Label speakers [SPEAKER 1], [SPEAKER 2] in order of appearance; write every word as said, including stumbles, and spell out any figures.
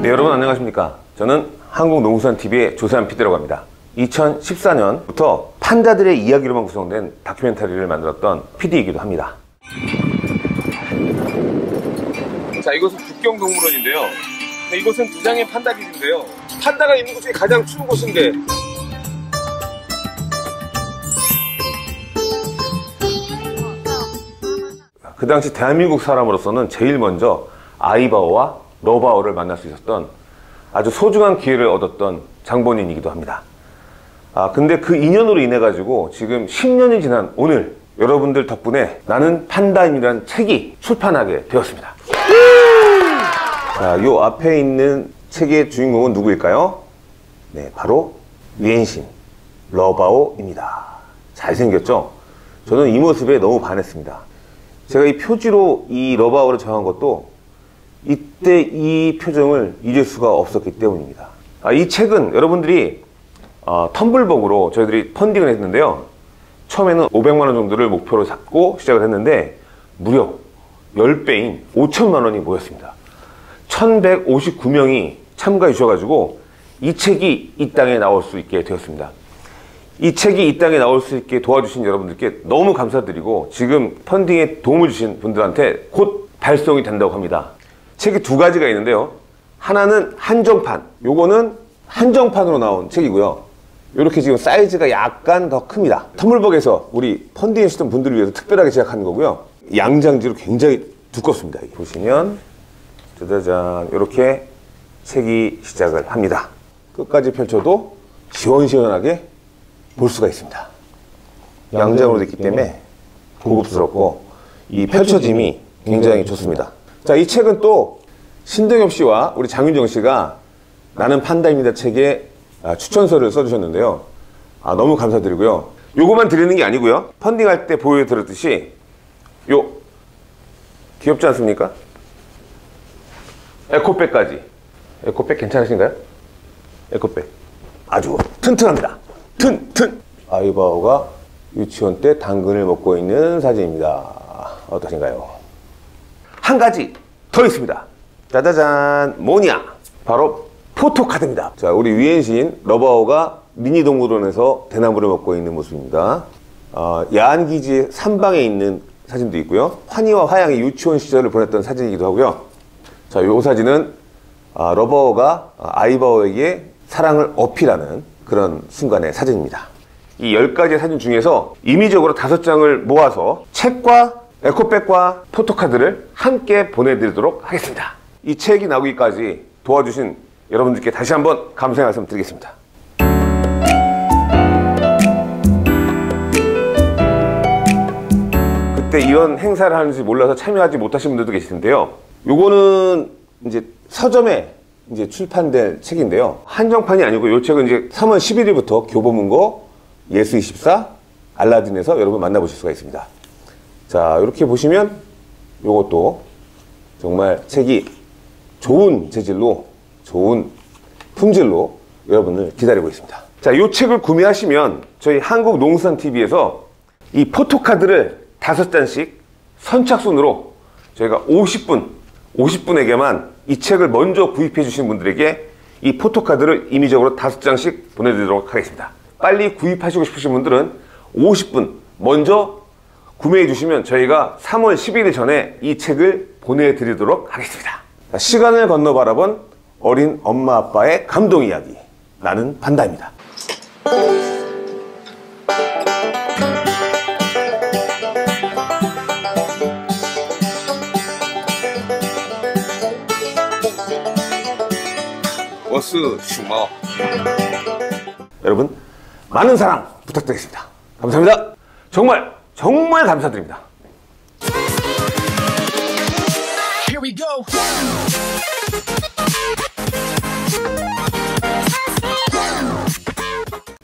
[SPEAKER 1] 네, 여러분 안녕하십니까. 저는 한국농수산티비의 조세환 피디라고 합니다. 이천십사 년부터 판다들의 이야기로만 구성된 다큐멘터리를 만들었던 피디이기도 합니다. 자, 이곳은 북경동물원인데요. 이곳은 부장의 판다 기지인데요. 판다가 있는 곳 중에 가장 추운 곳인데 그 당시 대한민국 사람으로서는 제일 먼저 아이바오와 러바오를 만날 수 있었던 아주 소중한 기회를 얻었던 장본인이기도 합니다. 아, 근데 그 인연으로 인해 가지고 지금 십 년이 지난 오늘 여러분들 덕분에 나는 판다임이라는 책이 출판하게 되었습니다. 자, 요 앞에 있는 책의 주인공은 누구일까요? 네, 바로 위엔신 러바오입니다. 잘생겼죠? 저는 이 모습에 너무 반했습니다. 제가 이 표지로 이 러바오를 정한 것도 이때 이 표정을 잊을 수가 없었기 때문입니다. 아, 이 책은 여러분들이 어, 텀블벅으로 저희들이 펀딩을 했는데요. 처음에는 오백만 원 정도를 목표로 잡고 시작을 했는데 무려 십 배인 오천만 원이 모였습니다. 천백오십구 명이 참가해 주셔가지고 이 책이 이 땅에 나올 수 있게 되었습니다. 이 책이 이 땅에 나올 수 있게 도와주신 여러분들께 너무 감사드리고 지금 펀딩에 도움을 주신 분들한테 곧 발송이 된다고 합니다. 책이 두 가지가 있는데요. 하나는 한정판, 요거는 한정판으로 나온 책이고요. 이렇게 지금 사이즈가 약간 더 큽니다. 텀블벅에서 우리 펀딩해 주셨던 분들을 위해서 특별하게 제작한 거고요. 양장지로 굉장히 두껍습니다. 보시면 짜자잔 이렇게 책이 시작을 합니다. 끝까지 펼쳐도 시원시원하게 볼 수가 있습니다. 양장으로 됐기 때문에 고급스럽고 이 펼쳐짐이 굉장히 좋습니다. 자, 이 책은 또 신동엽 씨와 우리 장윤정 씨가 나는 판다입니다 책에 추천서를 써주셨는데요. 아, 너무 감사드리고요. 요거만 드리는 게 아니고요. 펀딩할 때 보여드렸듯이 요 귀엽지 않습니까? 에코백까지. 에코백 괜찮으신가요? 에코백 아주 튼튼합니다. 튼튼. 아이바오가 유치원 때 당근을 먹고 있는 사진입니다. 어떠신가요? 한 가지 더 있습니다. 짜자잔, 뭐냐? 바로 포토카드입니다. 자, 우리 위엔신 러바오가 미니동물원에서 대나무를 먹고 있는 모습입니다. 어, 야안기지의 삼방에 있는 사진도 있고요. 환희와 화양이 유치원 시절을 보냈던 사진이기도 하고요. 자, 이 사진은 아, 러바오가 아이바오에게 사랑을 어필하는 그런 순간의 사진입니다. 이 열 가지의 사진 중에서 임의적으로 다섯 장을 모아서 책과 에코백과 포토카드를 함께 보내드리도록 하겠습니다. 이 책이 나오기까지 도와주신 여러분들께 다시 한번 감사의 말씀 드리겠습니다. 그때 이런 행사를 하는지 몰라서 참여하지 못하신 분들도 계실 텐데요. 요거는 이제 서점에 이제 출판될 책인데요. 한정판이 아니고 이 책은 이제 삼월 십일일부터 교보문고, 예스이십사, 알라딘에서 여러분 만나보실 수가 있습니다. 자, 이렇게 보시면 요것도 정말 책이 좋은 재질로, 좋은 품질로 여러분을 기다리고 있습니다. 자, 이 책을 구매하시면 저희 한국농수산티비에서 이 포토카드를 다섯 장씩 선착순으로 저희가 오십 분, 오십 분에게만 이 책을 먼저 구입해 주신 분들에게 이 포토카드를 임의적으로 다섯 장씩 보내드리도록 하겠습니다. 빨리 구입하시고 싶으신 분들은 오십 분 먼저 구매해 주시면 저희가 삼월 십일일 전에 이 책을 보내드리도록 하겠습니다. 자, 시간을 건너 바라본 어린 엄마 아빠의 감동 이야기, 나는 판다입니다. 워스 슈머. 여러분 많은 사랑 부탁드리겠습니다. 감사합니다. 정말 정말 감사드립니다. Here we go.